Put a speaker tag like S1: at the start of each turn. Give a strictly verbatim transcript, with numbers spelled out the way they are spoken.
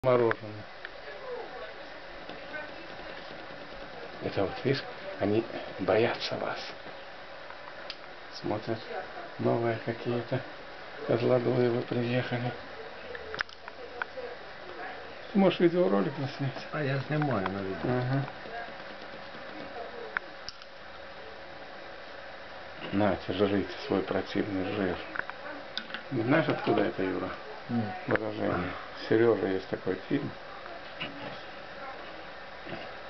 S1: Мороженое. Это вот, видишь, они боятся вас. Смотрят, новые какие-то Козлодуевы приехали. Ты можешь видеоролик заснять?
S2: А я снимаю на видео.
S1: Ага. На, жрите свой противный жир. Не знаешь, откуда это, Юра?
S2: Нет.
S1: Выражение. Сережа есть такой фильм.